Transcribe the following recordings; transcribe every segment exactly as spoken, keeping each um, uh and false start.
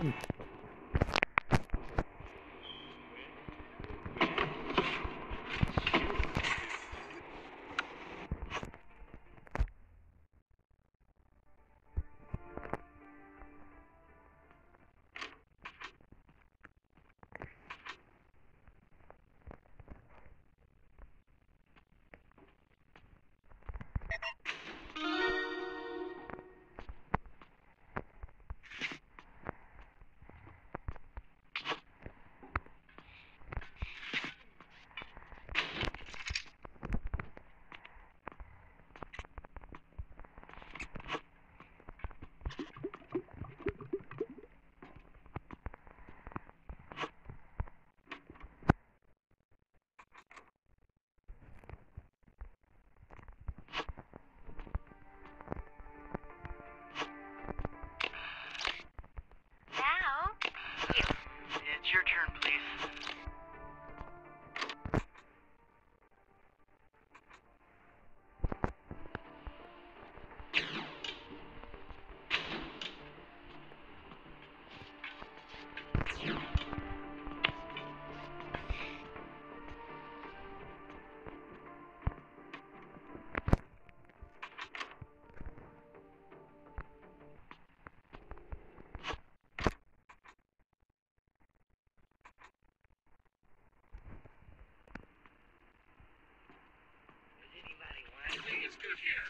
It's your turn, please. It's good here.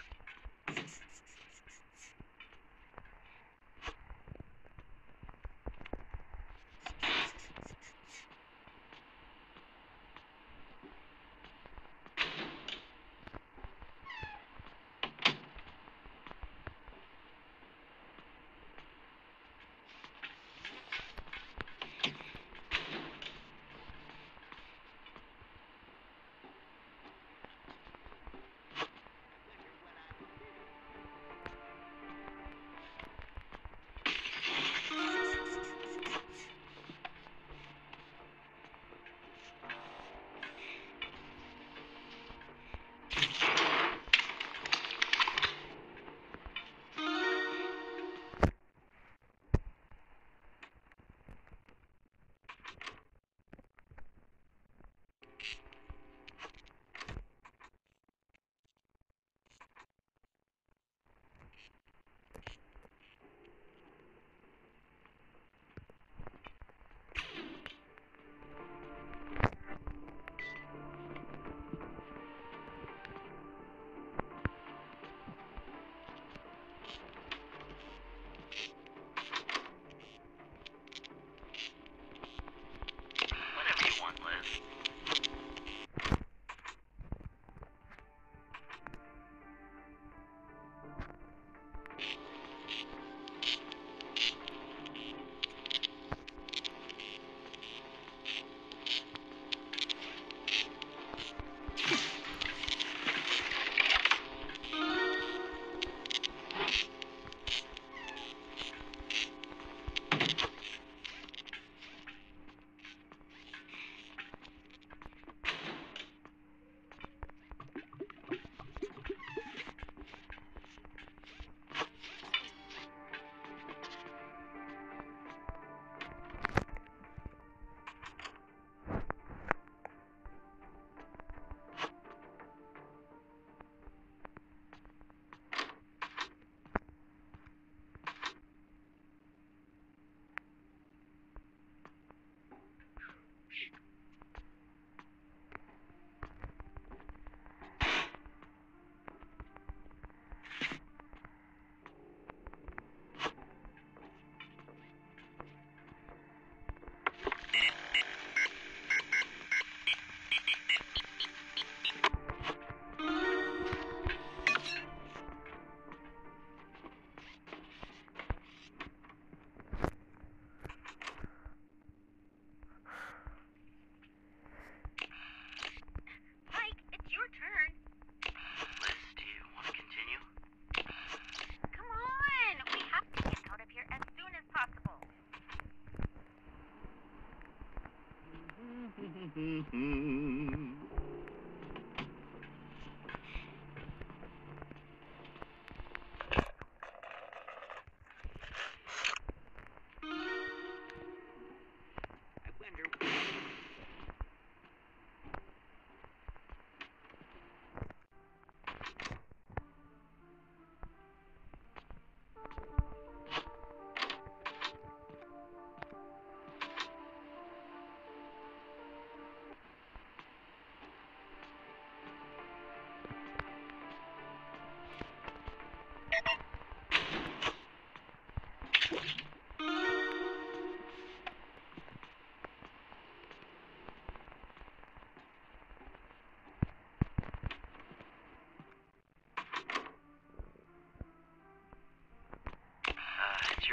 Whatever you want, Liz.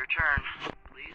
your turn, please.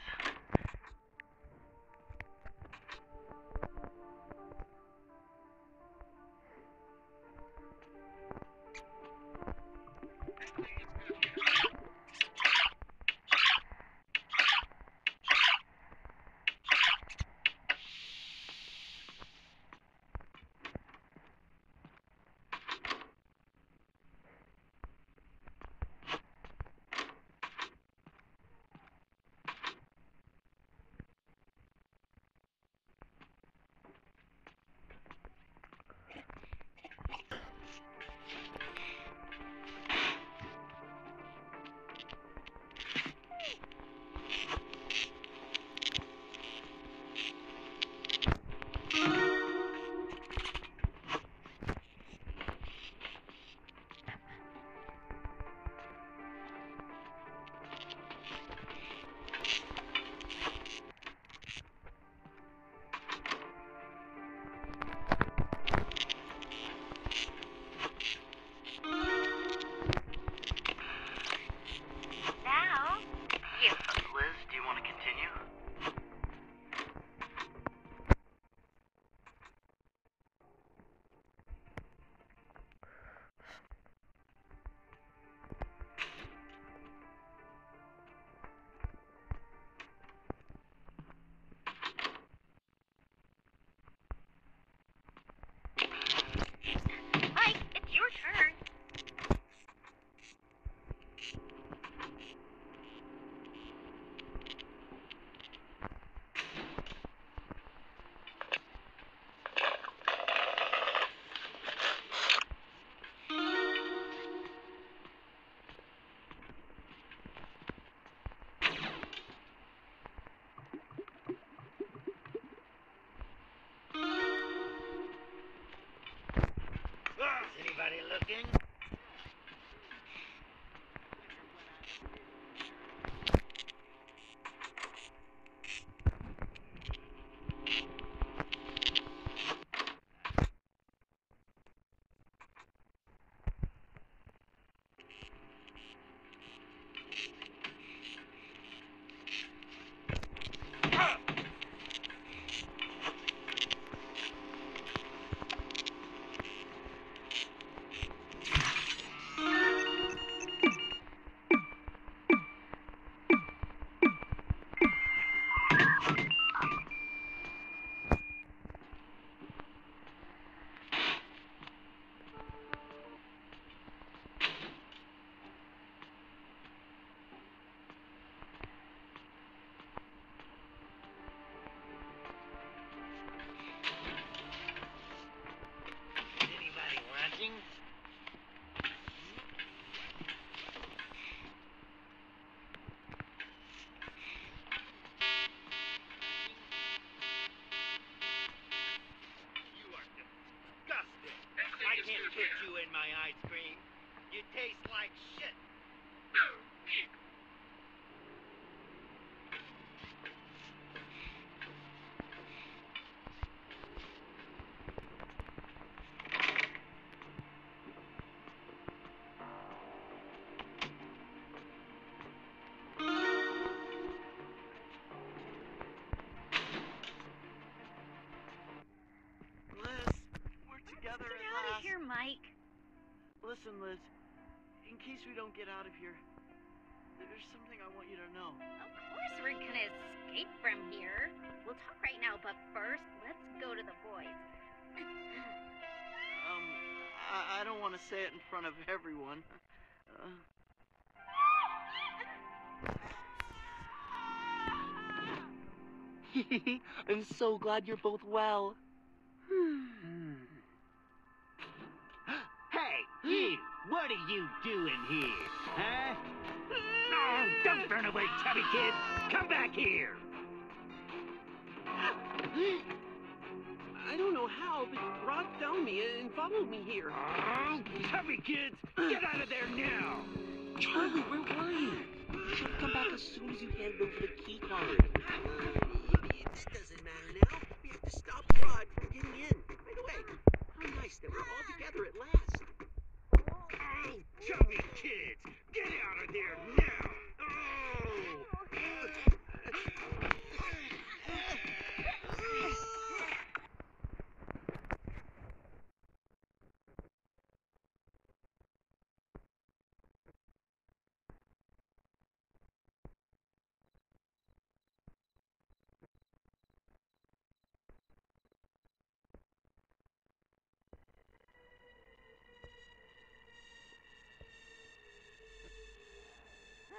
Now, you. Liz, do you want to continue? Mike, it's your turn. Is anybody looking? Anybody watching? You are disgusting. I can't put you in my ice cream. You taste like shit. Liz, we're together Get at out of last. here, Mike. Listen, Liz, in case we don't get out of here, there's something I want you to know. Of course we're gonna escape from here. We'll talk right now, but first, let's go to the boys. Um, I, I don't want to say it in front of everyone. Uh, I'm so glad you're both well. Hey, you! What are you doing here? Huh? Oh, don't run away, chubby kid! Come back here! I don't know how, but Rod found me and followed me here. Oh, chubby kids! Get out of there now! Charlie, where were you? You should have come back as soon as you handed over the key card. It doesn't matter now. We have to stop Rod from getting in. By the way, how nice that we're all together at last. Oh, chubby kids! Get out of there now! Oh!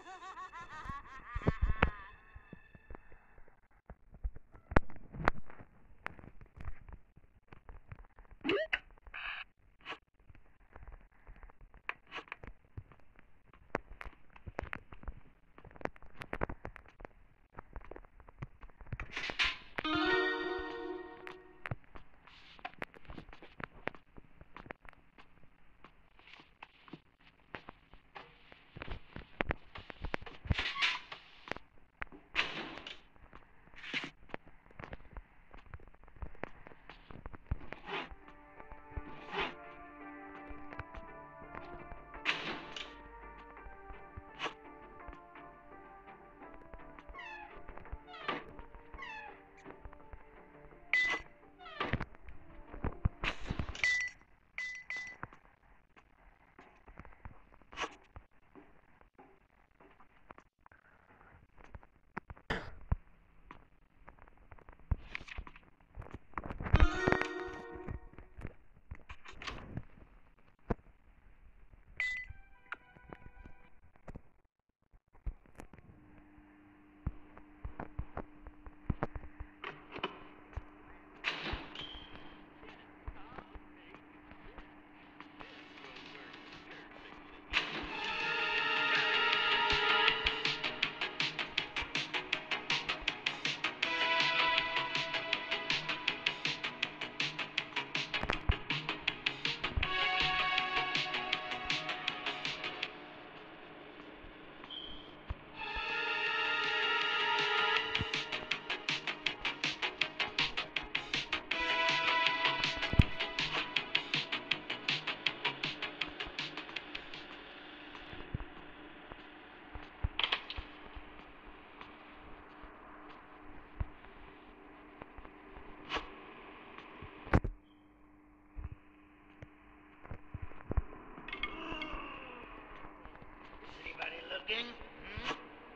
Anybody looking? Hmm?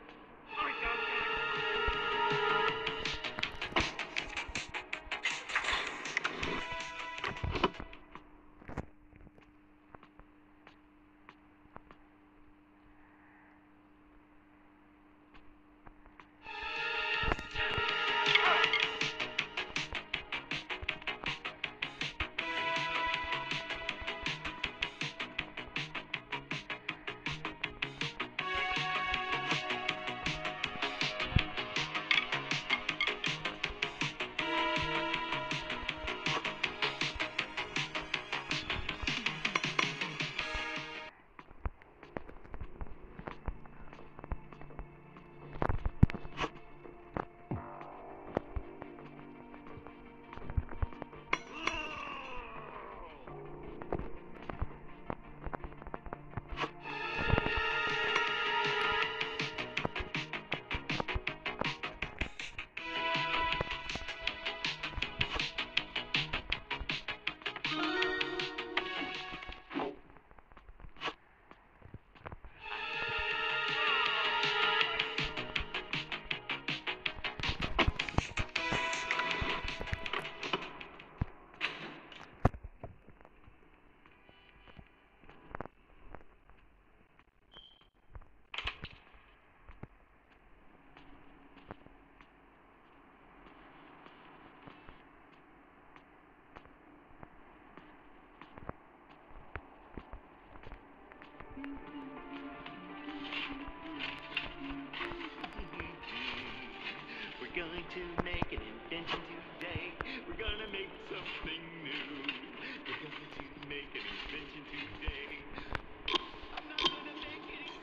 We're going to make an invention today. We're gonna make something new. We're going to make an invention today. I'm not gonna make any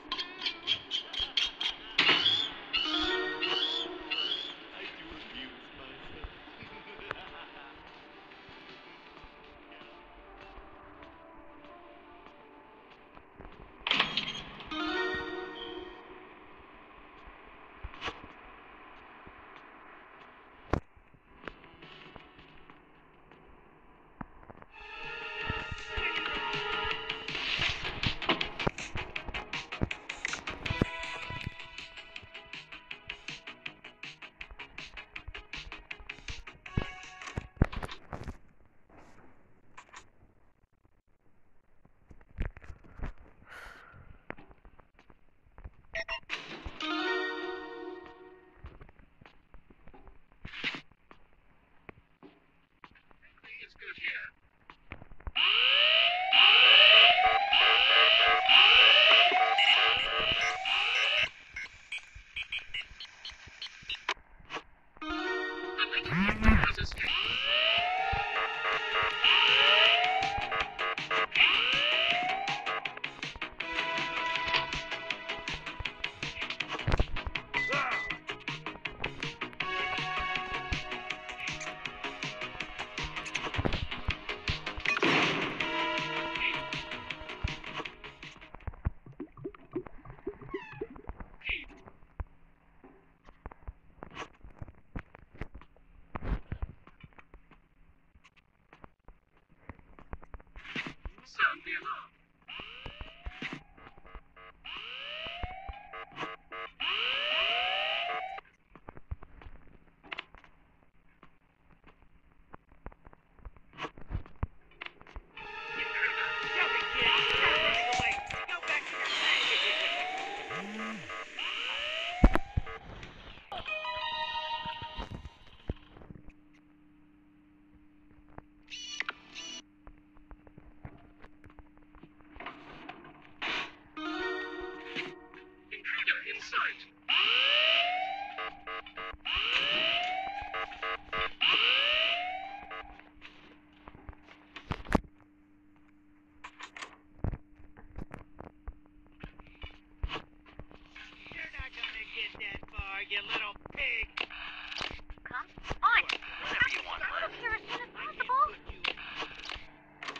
stew. I do amuse myself. You're not gonna get that far, you little pig! Come on! Whatever you want, Get out of Glenn. here as soon as I can't possible! put you in.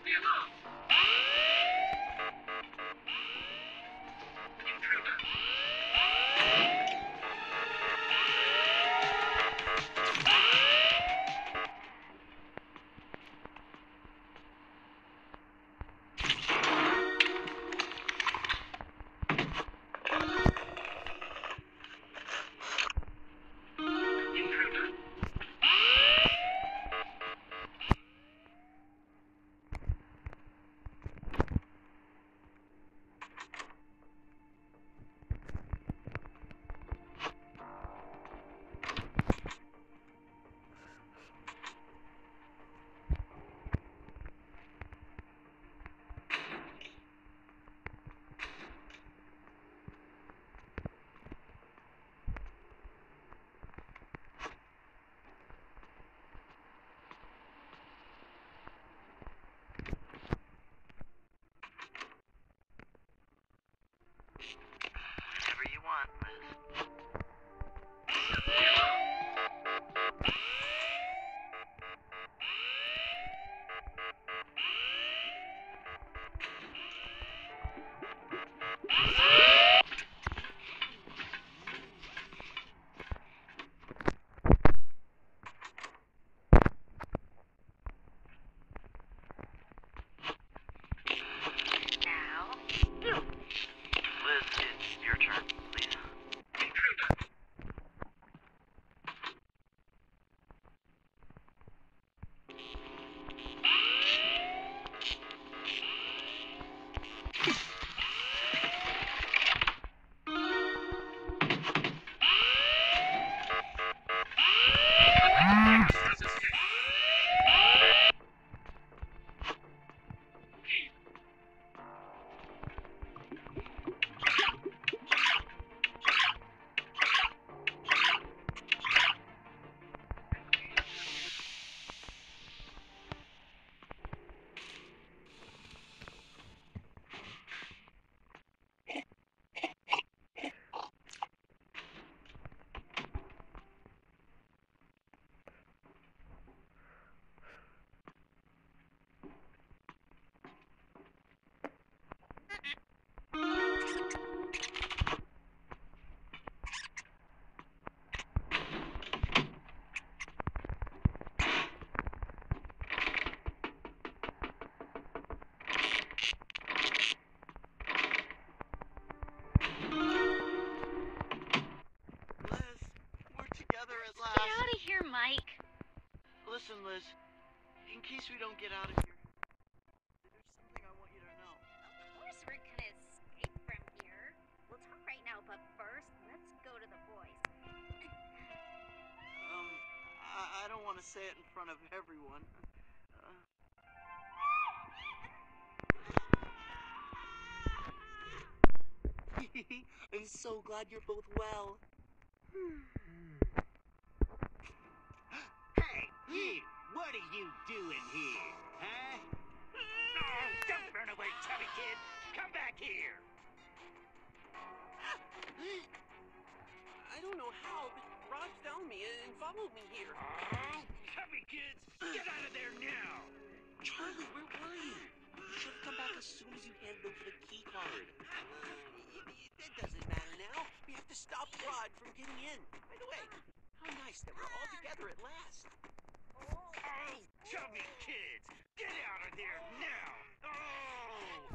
Whatever you want, Liz. Now. Liz, it's your turn, please. Liz, we're together at Get last. out of here, Mike. Listen, Liz, in case we don't get out of here, there's something I want you to know. Of course we're gonna escape from here. We'll talk right now, but first, let's go to the boys. Um, I, I don't want to say it in front of everyone. Uh, I'm so glad you're both well. Hey, you! What are you doing here? Huh? Oh, don't run away, chubby kid! Come back here! I don't know how, but Raj found me and followed me here. Oh, chubby kids! Get out of there now! Charlie, where were you? You should have come back as soon as you handed over the key card. That doesn't matter now. We have to stop Rod from getting in. By the way, how nice that we're all together at last. Oh, chubby kids! Get out of there now! Oh!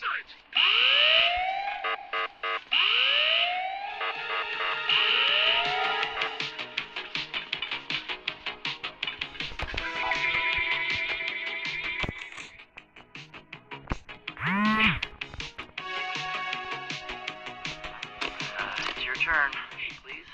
Uh, it's your turn, please.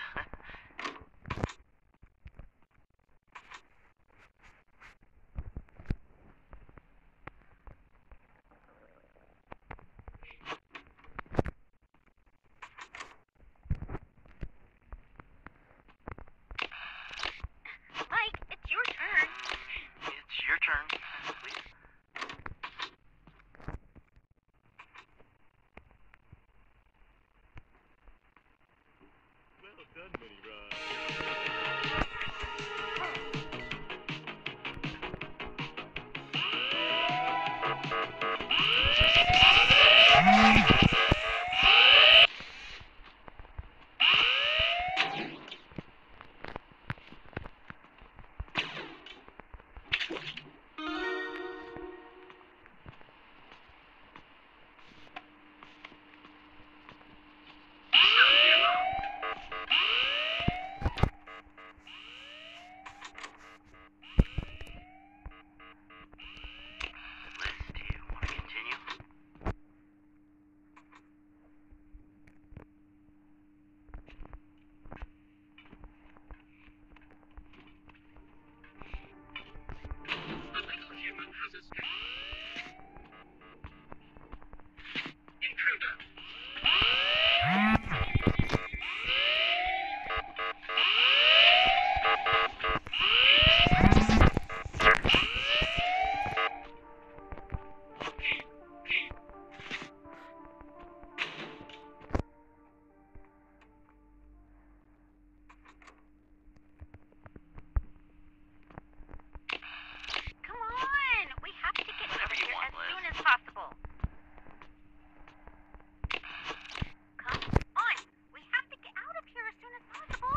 Mike, it's your turn. It's your turn, please. Well done, Money Rod. Liz, do you want to continue? Come on! We have to get out Whatever of you here want, as Liz. soon as possible. Come on! We have to get out of here as soon as possible.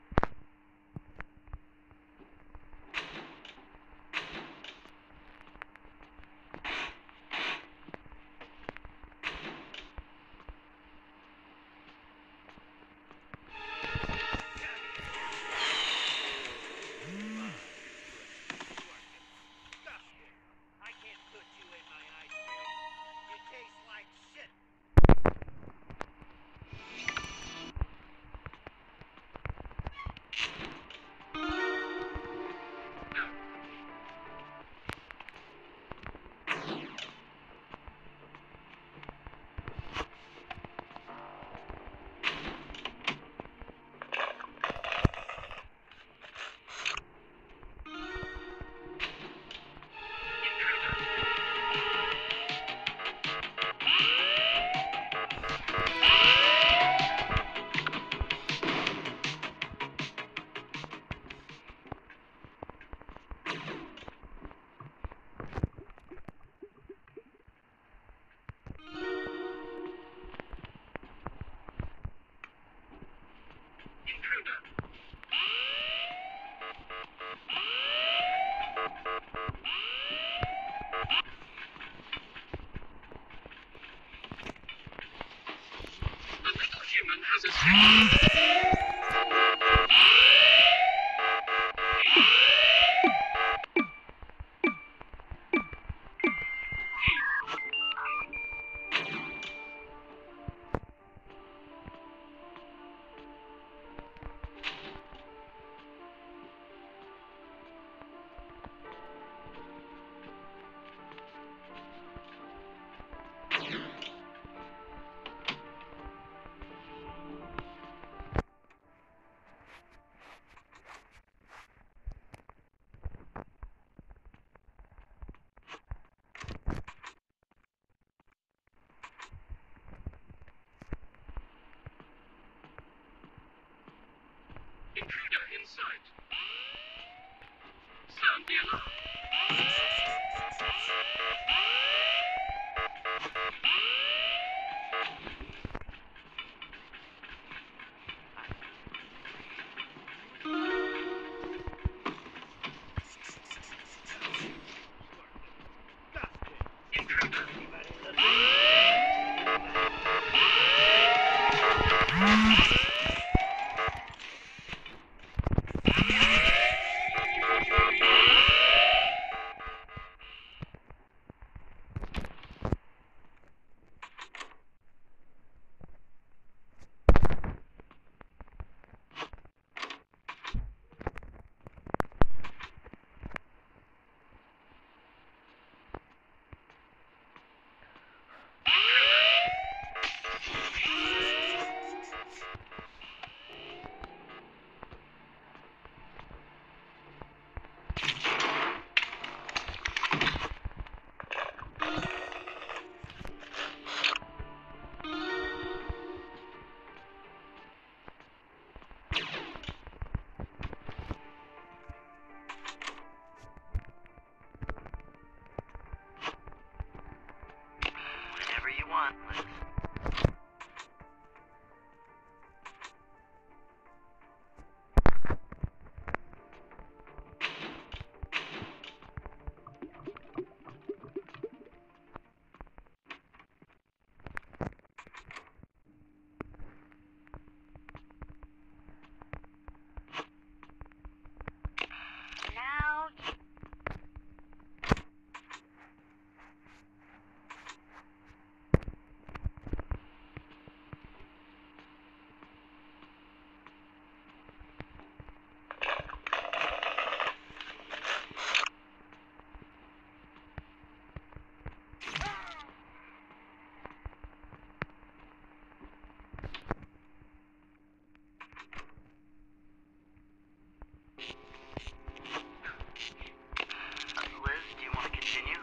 I can't put you in my ice cream. You taste like shit. Whenever you want, Liz. Now Uh, Liz, do you want to continue?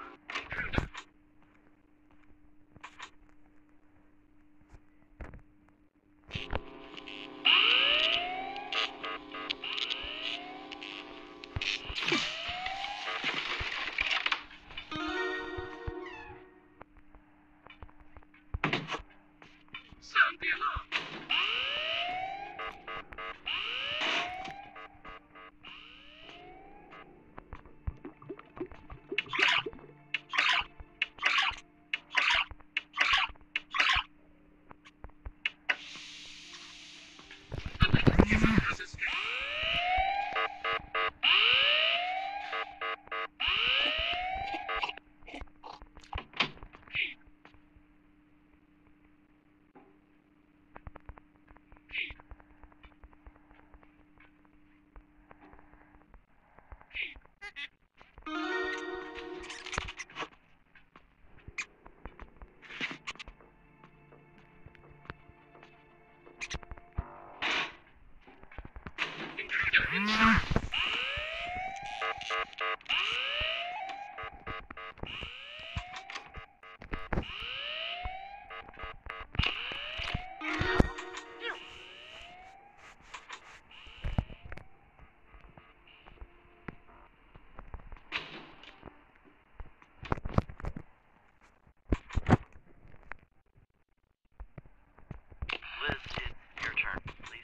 Liz, it's your turn, please.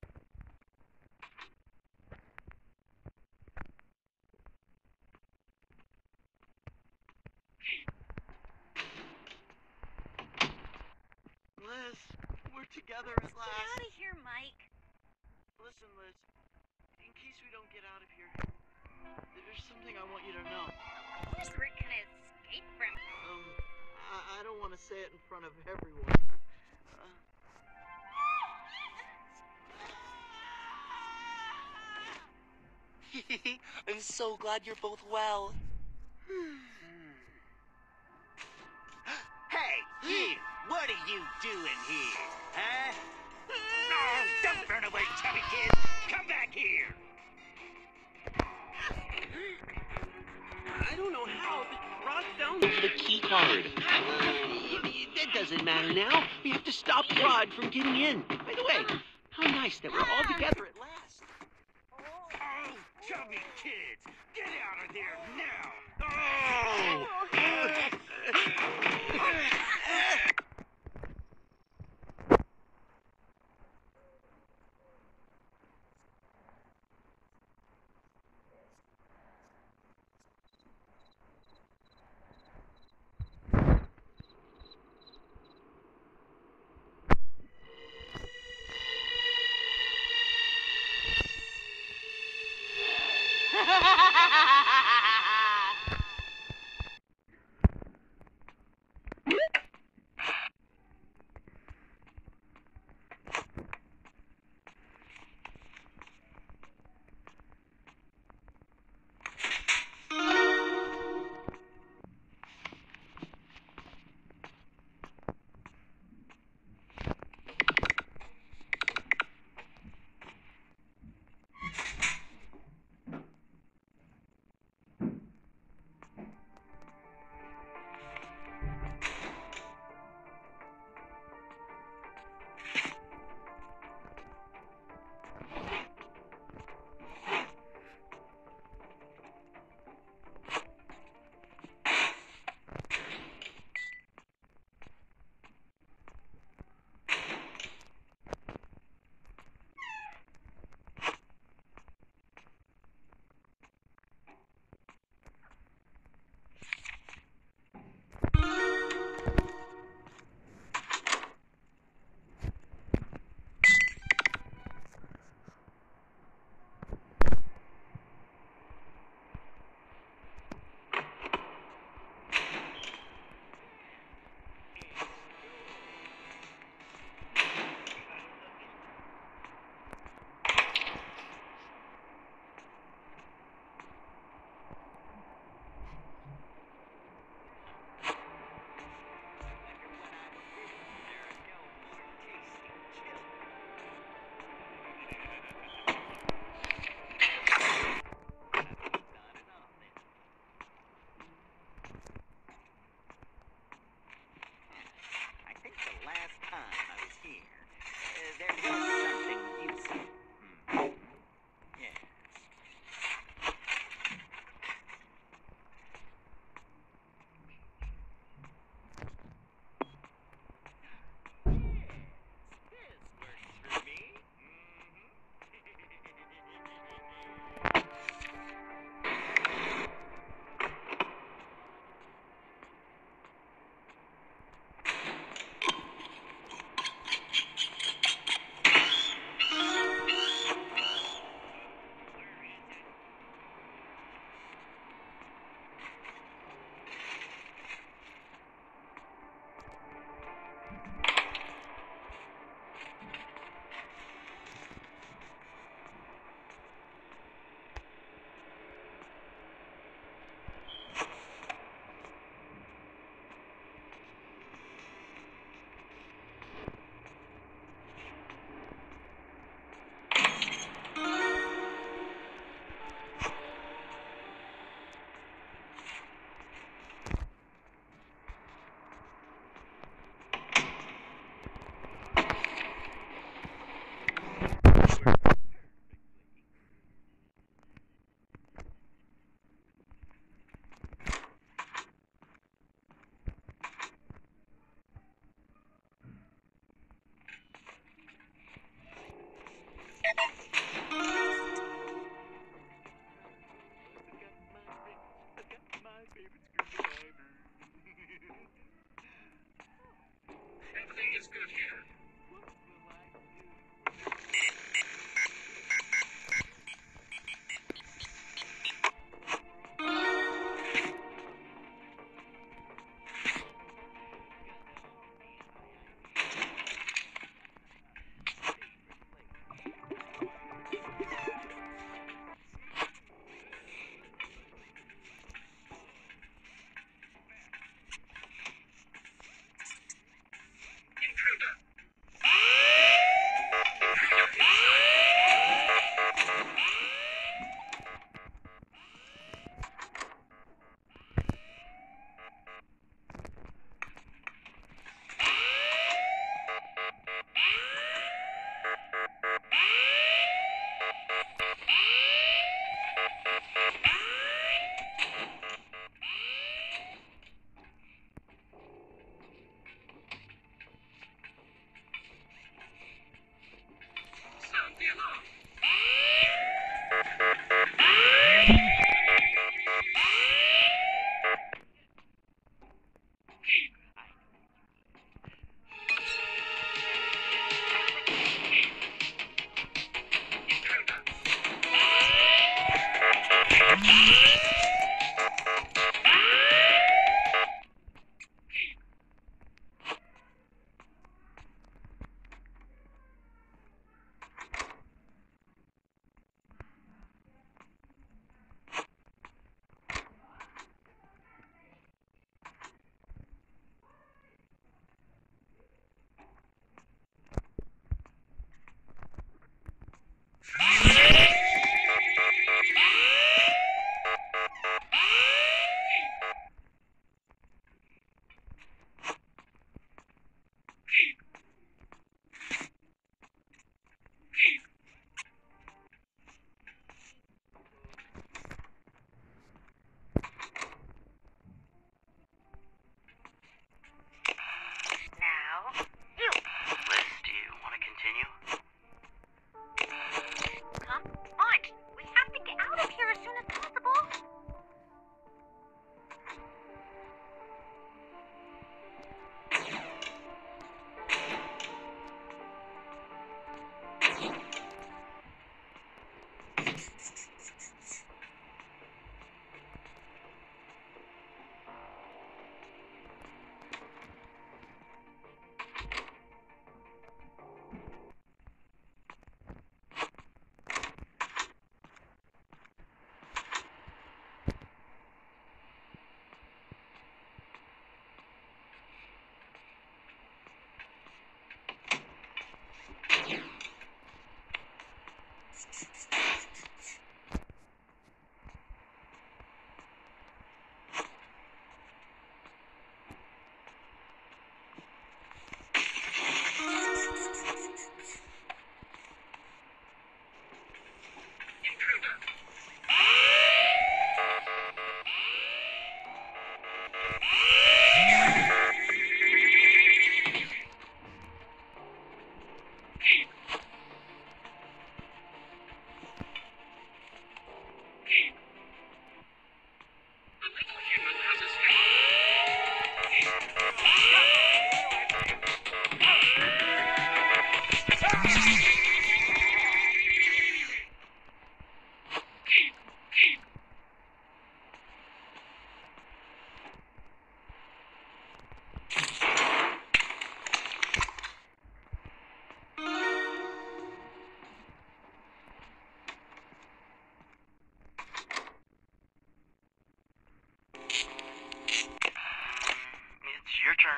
Liz, we're together at get last. out of here, Mike. Listen, Liz, in case we don't get out of here, there's something I want you to know. Of course we're gonna escape from. Um, I, I don't want to say it in front of everyone. Uh, I'm so glad you're both well. Hey, you! What are you doing here? Huh? Oh, don't run away, chubby kid! Come back here! I don't know how, but Rod found For the key card. That doesn't matter now. We have to stop Rod from getting in. By the way, how nice that we're all together at last. Oh, chubby kids! Get out of there now! Oh!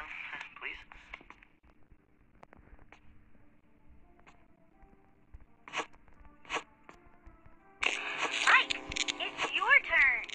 turn, please. Mike, it's your turn.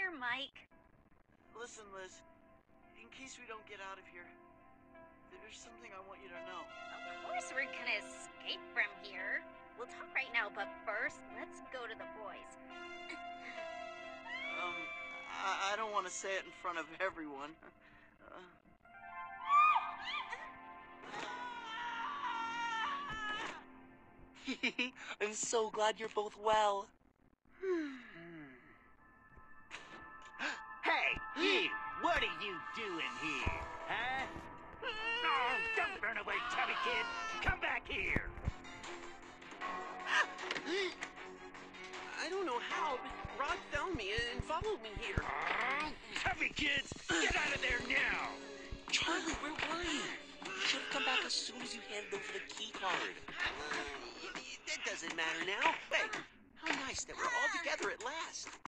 here, Mike? Listen, Liz, in case we don't get out of here, there's something I want you to know. Of course we're gonna escape from here. We'll talk right now, but first, let's go to the boys. Um, I, I don't want to say it in front of everyone. Uh... I'm so glad you're both well. Hey, you! What are you doing here? Huh? Oh, don't run away, chubby kid! Come back here! I don't know how, but Rod found me and followed me here. Oh, chubby kids, get out of there now! Charlie, where were you? You should have come back as soon as you handed over the key card. That doesn't matter now. Hey, how nice that we're all together at last.